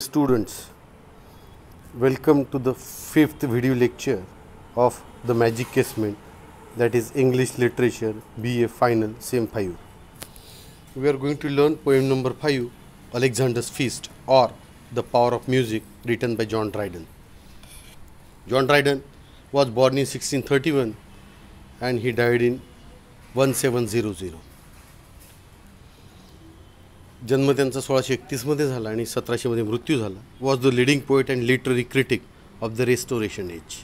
Students, welcome to the fifth video lecture of the Magic Casement, that is English Literature BA Final Sem 5. We are going to learn poem number 5, Alexander's Feast, or The Power of Music, written by John Dryden. John Dryden was born in 1631 and he died in 1700. जन्म त्यांचा 1631 झाला आणि 1700 मृत्यू झाला. Was the leading poet and literary critic of the restoration age.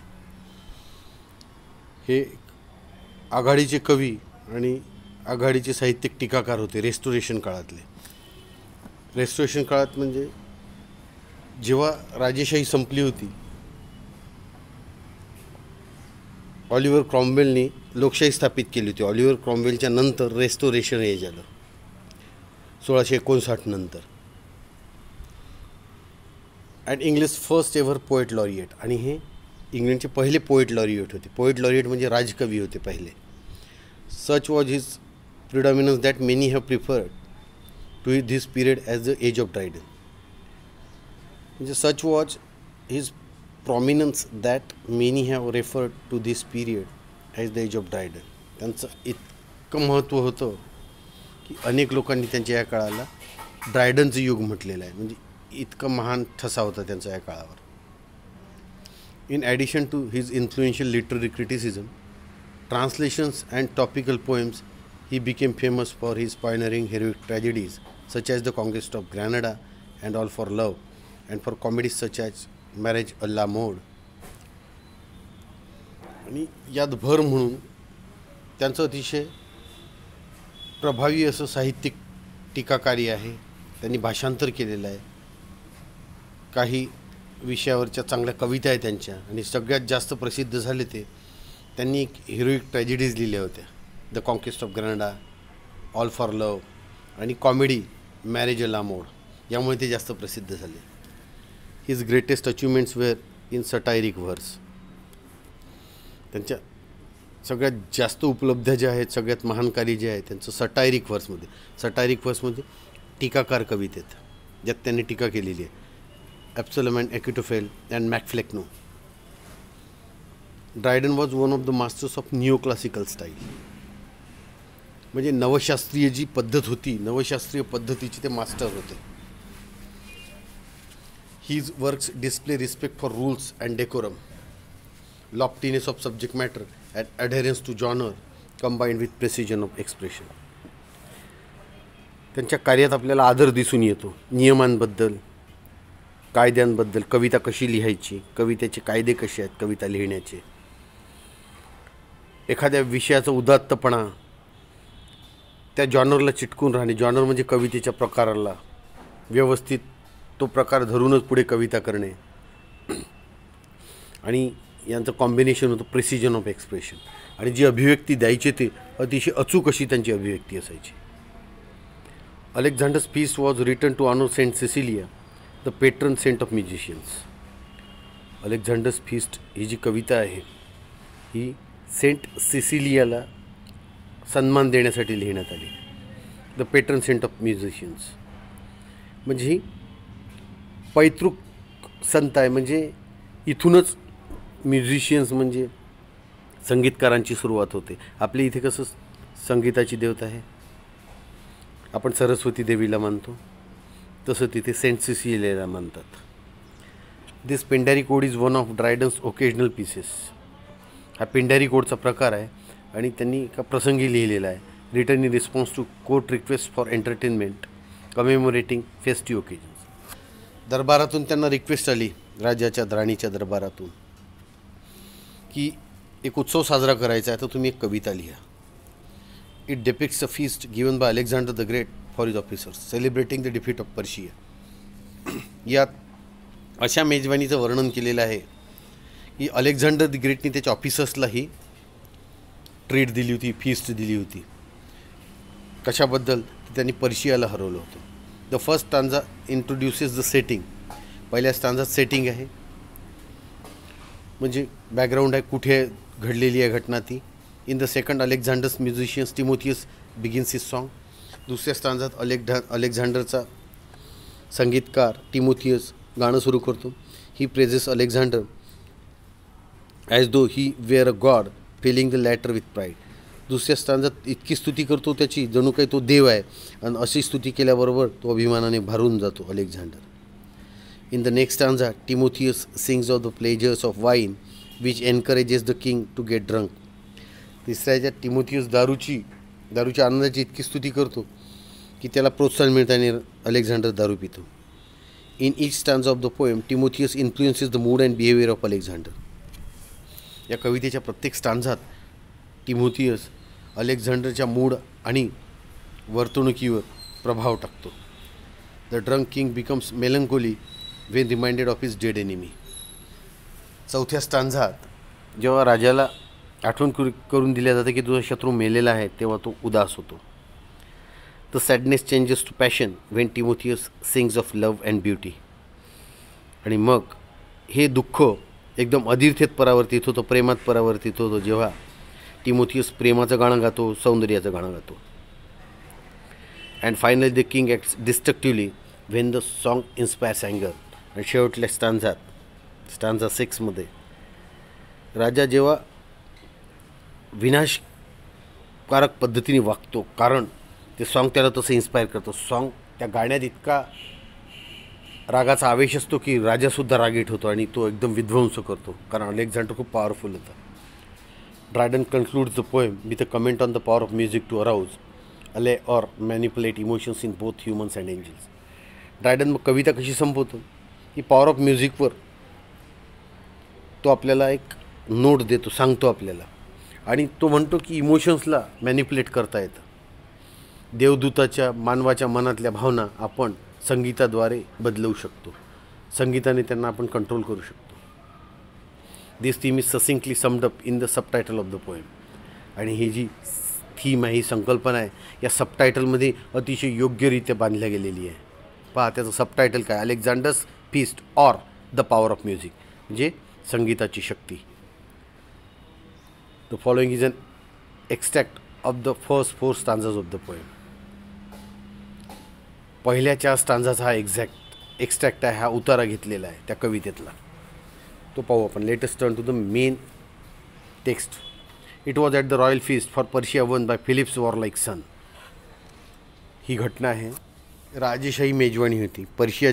हे आघाडीचे कवी आणि आघाडीचे साहित्यिक टीकाकार होते रेस्टोरेशन काळातले. रेस्टोरेशन काळात म्हणजे जेव्हा राजेशाही संपली होती, ऑलिव्हर क्रॉम्वेलने लोकशाही स्थापित केली होती. ऑलिव्हर क्रॉम्वेलच्या नंतर रेस्टोरेशन एज आलं 1659 नंतर. And English first ever poet laureate, आणि हे इंग्लंडचे पहिले पोएट लॉरिएट होते. पोएट लॉरिएट म्हणजे राजकवी होते पहिले. Such was his predominance that many have preferred to this period as the age of Dryden. म्हणजे such was his prominence that many have referred to this period as the age of Dryden. त्यांचं इतकं महत्त्व होतं की अनेक लोकांनी त्यांच्या या काळाला ड्रायडनचं युग म्हटलेलं आहे. म्हणजे इतकं महान ठसा होता त्यांचा या काळावर. In addition to his influential literary criticism, translations and topical poems, he became famous for his pioneering heroic tragedies such as the conquest of Granada and all for love, and for comedies such as marriage a la mode. आणि यात भर म्हणून त्यांचं अतिशय प्रभावी असं साहित्यिक टीकाकारी आहे. त्यांनी भाषांतर केलेलं आहे. काही विषयावरच्या चांगल्या कविता आहेत त्यांच्या, आणि सगळ्यात जास्त प्रसिद्ध झाले ते त्यांनी एक हिरोइक ट्रॅजेडीज लिहिल्या होत्या. The conquest of Granada, all for love आणि कॉमेडी मॅरेज अ ला मोड. यामुळे ते जास्त प्रसिद्ध झाले. His greatest achievements were in satiric verse. त्यांच्या सगळ्यात जास्त उपलब्ध ज्या आहेत, सगळ्यात महान कार्य जे आहे त्यांचं सटायरिक व्हर्समध्ये. सटायरिक व्हर्समध्ये टीकाकार कवितेत ज्यात त्यांनी टीका केलेली आहे. Absalom and Achitophel and MacFlecknoe. Dryden was one of the masters of neo classical style. म्हणजे नवशास्त्रीय जी पद्धत होती, नवशास्त्रीय पद्धतीचे ते मास्टर होते. His works display respect for rules and decorum, loftiness of subject matter and adherence to genre combined with precision of expression. त्यांच्या कार्यात आपल्याला आदर दिसून येतो. नियमांबद्दल, कायद्यांबद्दल, कविता कशी लिहायची, कवितेचे कायदे कसे आहेत कविता लिहिण्याचे, एखाद्या विषयाचा उदात्तपणा, त्या जॉनरला चिटकून राहणे. जॉनर म्हणजे कवितेच्या प्रकाराला व्यवस्थित तो प्रकार धरूनच पुढे कविता करणे. आणि यांचं कॉम्बिनेशन होतं प्रेसिजन ऑफ एक्सप्रेशन. आणि जी अभिव्यक्ती द्यायची ते अतिशय अचूक अशी त्यांची अभिव्यक्ती असायची. Alexander's Feast was written to honour Saint Cecilia, the patron saint of musicians. Alexander's Feast ही जी कविता आहे ही सेंट सिसिलियाला सन्मान देण्यासाठी लिहिण्यात आली. The patron saint of musicians म्हणजे ही पैतृक संत आहे. म्हणजे इथूनच म्युझिशियन्स म्हणजे संगीतकारांची सुरुवात होते. आपल्या इथे कसं संगीताची देवता आहे, आपण सरस्वती देवीला मानतो, तसं तिथे सेंट सिसिलियाला मानतात. This Pindaric ode is one of Dryden's occasional pieces. हा पिंडारी कोडचा प्रकार आहे आणि त्यांनी एका प्रसंगी लिहिलेला आहे. Written in response to court request for entertainment commemorating festive occasions. दरबारातून त्यांना रिक्वेस्ट आली, राजाच्या राणीच्या दरबारातून, की एक उत्सव साजरा करायचा आहे तर तुम्ही एक कविता लिहा. It depicts a feast given by Alexander the Great for his officers celebrating the defeat of Persia. यात अशा मेजवानीचं वर्णन केलेलं आहे की अलेक्झांडर द ग्रेटनी त्याच्या ऑफिसर्सलाही ट्रीट दिली होती, फीस्ट दिली होती. कशाबद्दल? त्यांनी पर्शियाला हरवलं होतं. The first stanza introduces the setting. पहिल्या स्टांजात सेटिंग आहे, म्हणजे बॅकग्राऊंड आहे, कुठे घडलेली आहे घटना ती. In the second Alexander's musicians Timotheus begins his song. दुसऱ्या स्टांजात अलेक्झांडरचा संगीतकार टिमोथियस गाणं सुरू करतो. He praises Alexander as though he were a god filling the latter with pride. दुसऱ्या स्टांजात इतकी स्तुती करतो त्याची जणू काही तो देव आहे, आणि अशी स्तुती केल्याबरोबर तो अभिमानाने भरून जातो Alexander. In the next stanza Timotheus sings of the pleasures of wine which encourages the king to get drunk. तिसऱ्या ह्याच्यात टिमोथियस दारूच्या आनंदाची इतकी स्तुती करतो की त्याला प्रोत्साहन मिळतं आणि अलेक्झांडर दारू पितो. In each stanza of the poem Timotheus influences the mood and behaviour of Alexander. या कवितेच्या प्रत्येक स्टांजात टिमोथियस अलेक्झांडरच्या मूड आणि वर्तणुकीवर प्रभाव टाकतो. The drunk king becomes melancholy when reminded of his dead enemy. चौथ्या स्टांजात जेव्हा राजाला आठवण करून दिल्या जातं की तुझा शत्रू मेलेला आहे, तेव्हा तो उदास होतो. The sadness changes to passion when Timotheus sings of love and beauty. आणि मग हे दुःख एकदम अधीर्थेत परावर्तित होतं, प्रेमात परावर्तित होतं जेव्हा टिमोथियस प्रेमाचं गाणं गातो, सौंदर्याचं गाणं गातो. And finally the king acts destructively when the song inspires अँगर. आणि शेवटल्या स्टांजा 6मध्ये राजा जेव्हा विनाशकारक पद्धतीने वागतो, कारण ते सॉन्ग त्याला तसं इन्स्पायर करतो. सॉन्ग त्या गाण्यात इतका रागाचा आवेश असतो की राजासुद्धा रागीट होतो आणि तो एकदम विध्वंस करतो, कारण अलेक्झांडर खूप पॉवरफुल होता. Dryden concludes the poem with a comment on the power of music to arouse, allay or manipulate emotions in both humans and angels. Dryden मग कविता कशी संपवतो की पॉवर ऑफ म्युझिकवर तो आपल्याला एक नोट देतो, सांगतो आपल्याला, आणि तो म्हणतो की इमोशन्सला मॅनिपुलेट करता येतं. देवदूताच्या मानवाच्या मनातल्या भावना आपण संगीताद्वारे बदलवू शकतो, संगीताने त्यांना आपण कंट्रोल करू शकतो. This theme is succinctly summed up in the subtitle of the poem. आणि ही जी थीम आहे, ही संकल्पना आहे, या सबटायटलमध्ये अतिशय योग्यरित्या बांधल्या गेलेली आहे. पहा त्याचं सबटायटल काय, Alexander's Feast or the power of music, म्हणजे संगीताची शक्ती. The following is an extract of the first 4 stanzas of the poem. पहिल्या 4 स्टांजाचा हा एक्स्ट्रॅक्ट आहे, हा उतारा घेतलेला आहे त्या कवितेतला, तो पाहू आपण. Let us turn to the main text. It was at the royal feast for Persia won by Philip's warlike son. ही घटना आहे, राजेशाही मेजवानी होती, पर्शिया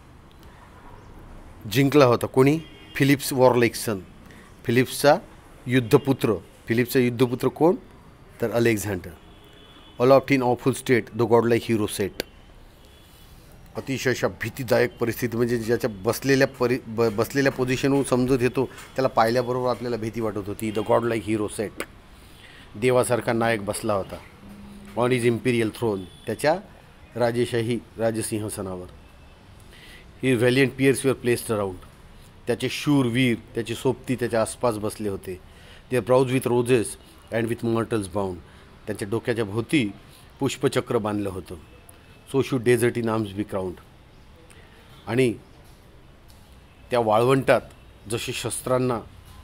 जिंकला होता. कोणी? फिलिप्स वॉरलाईक सन, फिलिप्सचा युद्धपुत्र कोण? तर Alexander. Aloft in awful state the godlike hero sate. अतिशय अशा भीतीदायक परिस्थिती, म्हणजे ज्याच्या बसलेल्या पोझिशनवरून समजत येतो त्याला पाहिल्याबरोबर आपल्याला भीती वाटत होती. द गॉडलाईक हिरो सेट, देवासारखा नायक बसला होता ऑन हिज इम्पिरियल थ्रोन, त्याच्या राजसिंहासनावर. His valiant peers were placed around, त्याचे शूरवीर, त्याचे सोबती त्याच्या आसपास बसले होते. Their brows with roses and with myrtles bound, त्यांच्या डोक्याच्या भोवती पुष्पचक्र बांधलं होतं. So should desert in arms be crowned. आणि त्या वाळवंटात जसे शस्त्रांना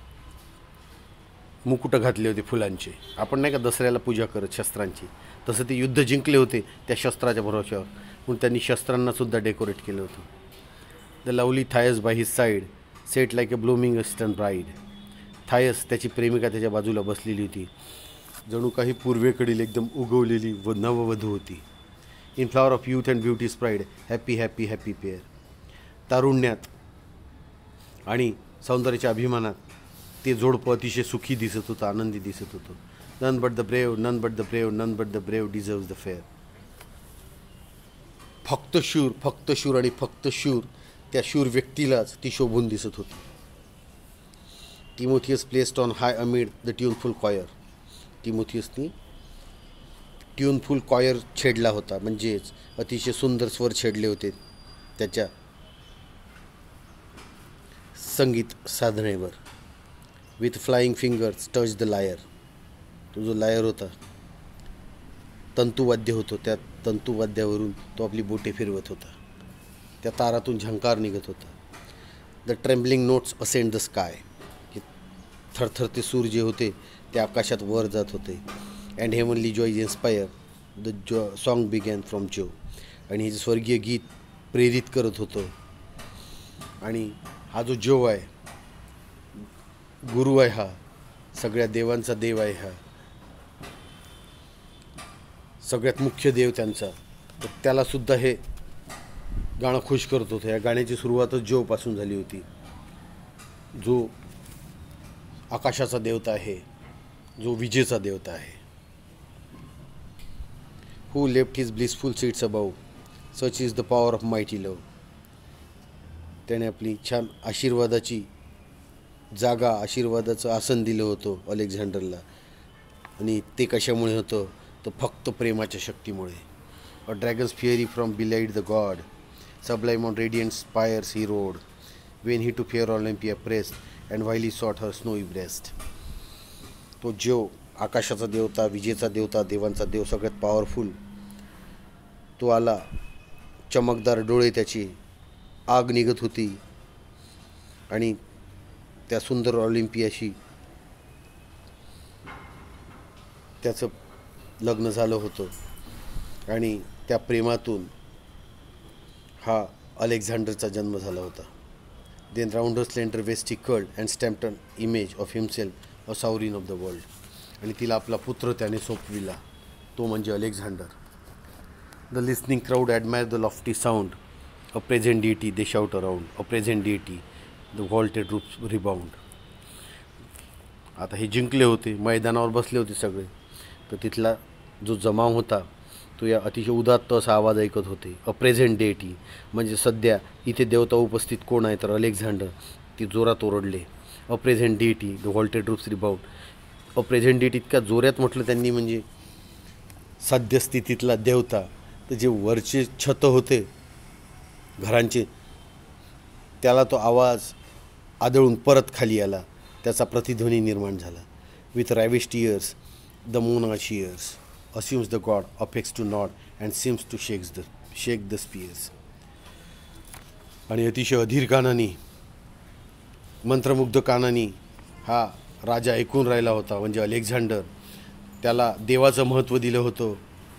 मुकुट घातले होते फुलांचे, आपण नाही का दसऱ्याला पूजा करत शस्त्रांची, तसं ते युद्ध जिंकले होते त्या शस्त्राच्या भरोश्यावर, म्हणून त्यांनी शस्त्रांनासुद्धा डेकोरेट केलं होतं. The lovely Thais by his side sate like a blooming western bride. Thais, त्याची प्रेमिका, त्याच्या बाजूला बसलेली होती, जणू काही पूर्वेकडील एकदम उगवलेली व नववधू होती. In flower of youth and beauty's pride happy happy happy pair. तारुण्यात आणि सौंदर्याच्या अभिमानात ते जोडपं अतिशय सुखी दिसत होतं, आनंदी दिसत होतं. None but the brave, none but the brave, none but the brave deserves the fair. फक्त शूर आणि फक्त शूर, त्या शूर व्यक्तीलाच ती शोभून दिसत होती. Timotheus placed on high amid the tuneful choir. टिमोथियसनी ट्यूनफुल कॉयर छेडला होता, म्हणजेच अतिशय सुंदर स्वर छेडले होते त्याच्या संगीत साधनेवर. With flying fingers touch the lyre. तो जो लायर होता, तंतुवाद्य होतं, त्या तंतुवाद्यावरून तो आपली बोटे फिरवत होता. त्या तारातून झंकार निघत होता. The trembling notes ascend the sky. थरथरते सूर जे होते ते आकाशात वर जात होते. And heavenly joy inspire the song began from Jove. आणि हे स्वर्गीय गीत प्रेरित करत होतं आणि हा जो जो आहे, गुरु आहे, हा सगळ्या देवांचा देव आहे, हा सगळ्यात मुख्य देव त्यांचा, तर त्यालासुद्धा हे गाणं खुश करत होतं. या गाण्याची सुरुवातच जोपासून झाली होती. जो आकाशाचा देवता आहे, जो विजेचा देवता आहे. Who left his blissful seats above, such is the power of mighty love. त्याने आपली छान आशीर्वादाची जागा, आशीर्वादाचं आसन दिलं होतं अलेक्झांडरला. आणि ते कशामुळे होतं तर फक्त प्रेमाच्या शक्तीमुळे. A dragon's fiery form belied the god, sublime on radiant spires he rode, when he to fair Olympia pressed, and while he sought her snowy breast. तो जो आकाशाचा देवता, विजेचा देवता, देवांचा देव, सगळ्यात पॉवरफुल, तो आला. चमकदार डोळे, त्याची आग निघत होती आणि त्या सुंदर ऑलिम्पियाशी त्याचं लग्न झालं होतं आणि त्या प्रेमातून हा अलेक्झांडरचा जन्म झाला होता. Then round her slender waist he curled and stamped an image of himself a sovereign of the world. आणि तिला आपला पुत्र त्याने सोपविला, तो म्हणजे Alexander. The listening crowd admire the lofty sound, a present deity they shout around, a present deity the vaulted roofs rebound. आता हे जिंकले होते, मैदानावर बसले होते सगळे, तर तिथला जो जमाव होता तो या अतिशय उदात्त असा आवाज ऐकत होते. अ प्रेझेंट डेटी म्हणजे सध्या इथे देवता उपस्थित कोण आहे तर अलेक्झांडर. ती जोरात ओरडले. A present deity the vaulted roofs rebound. A present deity इतक्या जोरात म्हटलं त्यांनी, म्हणजे सद्यस्थितीतला देवता. तर जे वरचे छत होते घरांचे, त्याला तो आवाज आदळून परत खाली आला, त्याचा प्रतिध्वनी निर्माण झाला. With ravish tears the moon shears, assumes the god, affects to nod and seems to shake the spears. आणि अतिशय अधीर कानानी, मंत्रमुग्ध कानानी हा राजा ऐकून राहिला होता, म्हणजे अलेक्झांडर. त्याला देवाचं महत्त्व दिलं होतं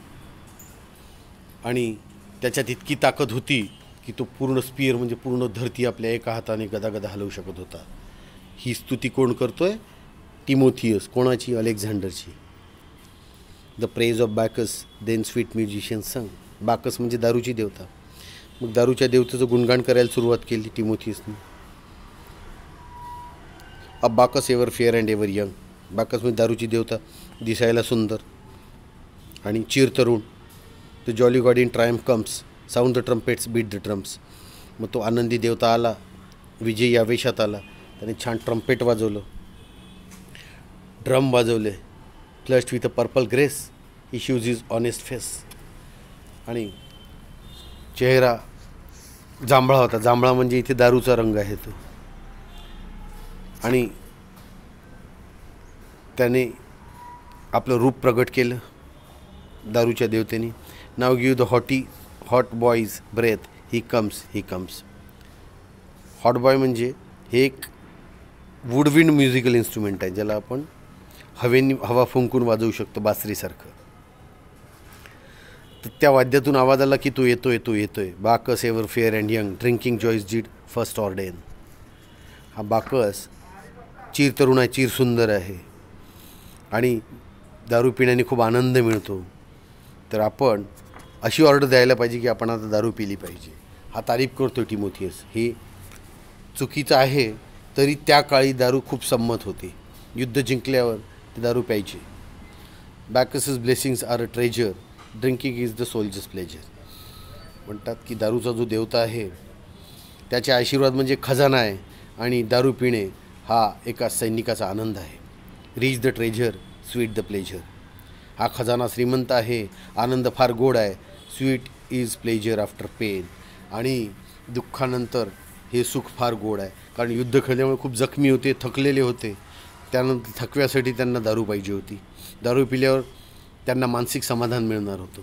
आणि त्याच्यात इतकी ताकद होती की तो पूर्ण स्पीअर म्हणजे पूर्ण धरती आपल्या एका हाताने गदागदा हलवू शकत होता. ही स्तुती कोण करतोय? टिमोथियस. कोणाची? अलेक्झांडरची. The praise of Bacchus then sweet musicians sung. Bacchus म्हणजे दारूची देवता. मग दारूच्या देवतेचं गुणगान करायला सुरुवात केली टिमोथियसने. A Bacchus ever fair and ever young. Bacchus म्हणजे दारूची देवता, दिसायला सुंदर आणि चिरतरुण. The jolly god in triumph comes, sound the trumpets beat the drums. मग तो आनंदी देवता आला, विजयी आवेशात आला. त्याने छान ट्रम्पेट वाजवलं, ड्रम वाजवले. Flushed with a purple grace he shows his honest face. आणि चेहरा जांभळा होता. जांभळा म्हणजे इथे दारूचा रंग आहे तो. आणि त्याने आपलं रूप प्रगट केलं दारूच्या देवतेने. Now give the hautboys breath, he comes. Hautboy म्हणजे हे एक वुडविंड म्युझिकल इन्स्ट्रुमेंट आहे, ज्याला आपण हवा फुंकून वाजवू शकतो, बासरीसारखं. तर त्या वाद्यातून आवाज आला की तो येतोय. Bacchus ever fair and young, drinking joys did first ordain. हा बाकस चीर तरुण आहे, चीर सुंदर आहे आणि दारू पिण्याने खूप आनंद मिळतो. तर आपण अशी ऑर्डर द्यायला पाहिजे की आपण आता दारू पिली पाहिजे. हा तारीफ करतो टिमोथियस. हे चुकीचं आहे, तरी त्या काळी दारू खूप संमत होती. युद्ध जिंकल्यावर ते दारू प्यायचे. Bacchus' blessings are a treasure, drinking is the soldier's pleasure. म्हणतात की दारूचा जो देवता आहे त्याचे आशीर्वाद म्हणजे खजाना आहे आणि दारू पिणे हा एका सैनिकाचा आनंद आहे. Rich the treasure, sweet the pleasure. हा खजाना श्रीमंत आहे, आनंद फार गोड आहे. Sweet is pleasure after pain. आणि दुःखानंतर हे सुख फार गोड आहे. कारण युद्ध खेळल्यामुळे खूप जखमी होते, थकलेले होते. त्यानंतर थकव्यासाठी त्यांना दारू पाहिजे होती. दारू पिल्यावर त्यांना मानसिक समाधान मिळणार होतं.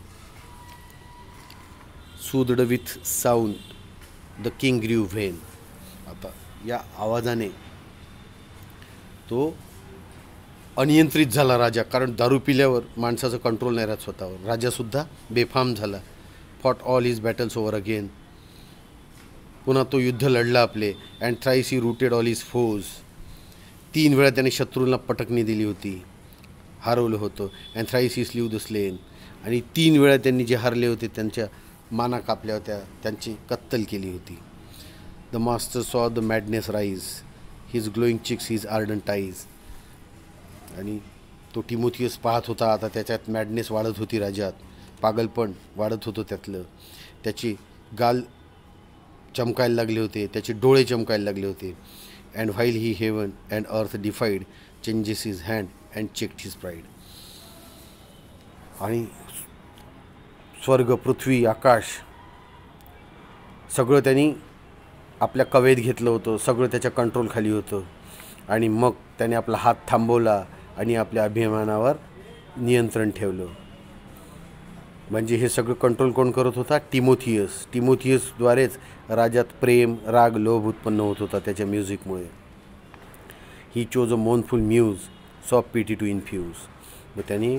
Soothed with sound the king grew vain. आता या आवाजाने तो अनियंत्रित झाला राजा, कारण दारू पिल्यावर माणसाचं कंट्रोल नाही राहत स्वतःवर. राजासुद्धा बेफाम झाला. Fought all his battles over again. पुन्हा तो युद्ध लढला आपले. And thrice he routed all his foes. 3 वेळा त्याने शत्रूंना पटकणी दिली होती, हरवलं होतं. And thrice he slew the slain. आणि 3 वेळा त्यांनी जे हरले होते त्यांच्या माना कापल्या होत्या, त्यांची कत्तल केली होती. The master saw the madness rise, his glowing cheeks, his ardent eyes. आणि तो टिमोथियस पाहत होता. आता त्याच्यात मॅडनेस वाढत होती, राज्यात पागलपण वाढत होतं त्यातलं. त्याची गाल चमकायला लागले होते, त्याचे डोळे चमकायला लागले होते. And while he heaven and earth defied changes his hand and checked his pride. आणि स्वर्ग, पृथ्वी, आकाश सगळं त्यांनी आपल्या कवेत घेतलं होतं, सगळं त्याच्या कंट्रोलखाली होतं. आणि मग त्याने आपला हात थांबवला आणि आपल्या अभिमानावर नियंत्रण ठेवलं. म्हणजे हे सगळं कंट्रोल कोण करत होता? टिमोथियस. टिमोथियसद्वारेच राज्यात प्रेम, राग, लोभ उत्पन्न होत होता त्याच्या म्युझिकमुळे. He chose a mournful muse, soft pity to infuse. मग त्यांनी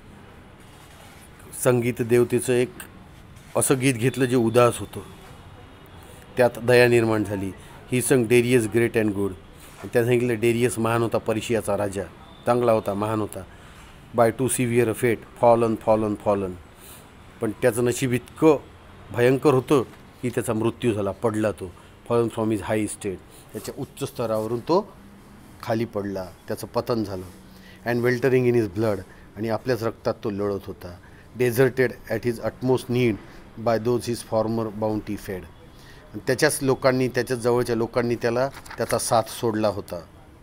संगीत देवतेचं एक असं गीत घेतलं जे उदास होतं, त्यात दया निर्माण झाली. ही संग डेरियस ग्रेट अँड गुड. त्यात सांगितलं डेरियस महान होता, पर्शियाचा राजा, चांगला होता, महान होता. By too severe fate fallen fallen fallen. पण त्याचं नशीब इतकं भयंकर होतं की त्याचा मृत्यू झाला, पडला तो. Fallen from his high estate. त्याच्या उच्च स्तरावरून तो खाली पडला, त्याचं पतन झालं. And weltering in his blood. आणि आपल्याच रक्तात तो लढत होता. Deserted at his utmost need by those his former bounty fed. आणि त्याच्याच लोकांनी, त्याच्याच जवळच्या लोकांनी त्याला त्याचा साथ सोडला होता.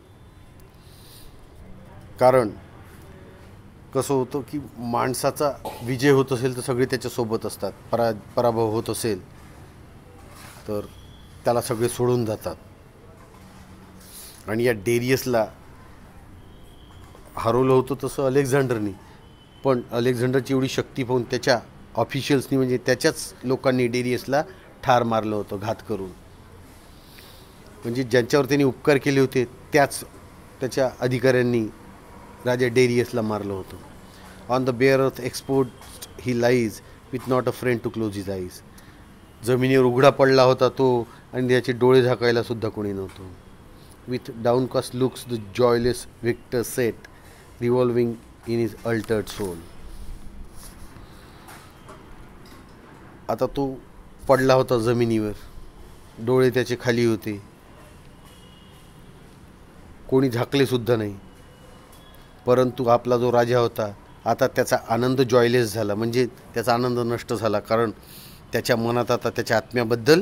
कारण कसं होतं की माणसाचा विजय होत असेल तर सगळे त्याच्यासोबत असतात, पराभव होत असेल तर त्याला सगळे सोडून जातात. आणि या डेरियसला हरवलं होतं तसं अलेक्झांडरनी. पण अलेक्झांडरची एवढी शक्ती पाहून त्याच्या ऑफिशियल्सनी, म्हणजे त्याच्याच लोकांनी डेरियसला ठार मारलं होतं, घात करून. म्हणजे ज्यांच्यावर त्यांनी उपकार केले होते त्याच्या अधिकाऱ्यांनी राजा डेरियसला मारलं होतं. On the bare earth exposed he lies with not a friend to close his eyes. जमिनीवर उघडा पडला होता तो आणि त्याचे डोळे झाकायला सुद्धा कोणी नव्हतं. With downcast looks the joyless victor sate revolving in his altered soul. आता तो पडला होता जमिनीवर, डोळे त्याचे खाली होते, कोणी झाकले सुद्धा नाही. परंतु आपला जो राजा होता आता त्याचा आनंद जॉयलेस झाला, म्हणजे त्याचा आनंद नष्ट झाला. कारण त्याच्या मनात आता त्याच्या आत्म्याबद्दल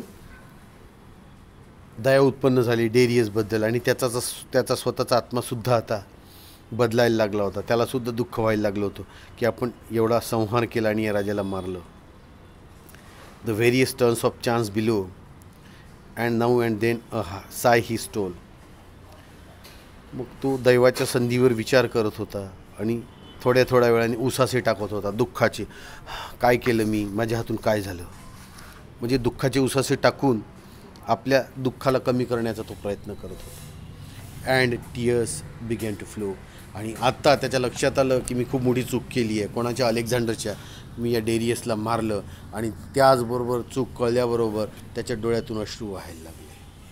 दया उत्पन्न झाली, डेरियसबद्दल. आणि त्याचा स्वतःचा आत्मासुद्धा आता बदलायला लागला होता. त्यालासुद्धा दुःख व्हायला लागलं होतं की आपण एवढा संहार केला आणि या राजाला मारलं. The various turns of chance below and now and then a sigh he stole. मग तो दैवाच्या संधीवर विचार करत होता आणि थोड्या वेळाने उसासे टाकत होता, दुःखाचे. काय केलं मी, माझ्या हातून काय झालं. म्हणजे दुःखाचे उसासे टाकून आपल्या दुःखाला कमी करण्याचा तो प्रयत्न करत होता. And tears began to flow. आणि आत्ता त्याच्या लक्षात आलं की मी खूप मोठी चूक केली आहे. कोणाच्या? अलेक्झांडरच्या. मी या डेरियसला मारलं. आणि त्याचबरोबर चूक कळल्याबरोबर त्याच्या डोळ्यातून अश्रू व्हायला लागले.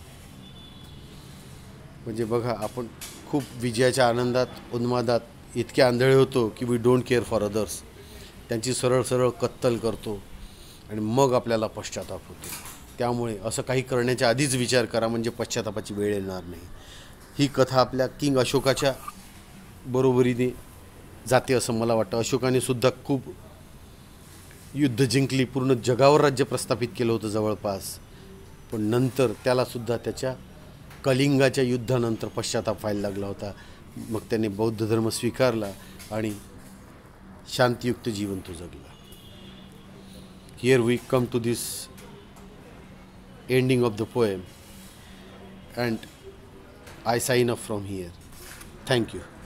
म्हणजे बघा, आपण खूप विजयाच्या आनंदात, उन्मादात इतके आंधळे होतो की we don't care for others. त्यांची सरळ कत्तल करतो आणि मग आपल्याला पश्चाताप होतो. त्यामुळे असं काही करण्याच्या आधीच विचार करा, म्हणजे पश्चातापाची वेळ येणार नाही. ही कथा आपल्या किंग अशोकाच्या बरोबरीने जाते असं मला वाटतं. अशोकाने सुद्धा खूप युद्ध जिंकली, पूर्ण जगावर राज्य प्रस्थापित केलं होतं जवळपास. पण नंतर त्यालासुद्धा त्याच्या कलिंगाच्या युद्धानंतर पश्चाताप व्हायला लागला होता. मग त्याने बौद्ध धर्म स्वीकारला आणि शांतियुक्त जीवन तो जगला. Here we come to this ending of the poem and I sign off from here. Thank you.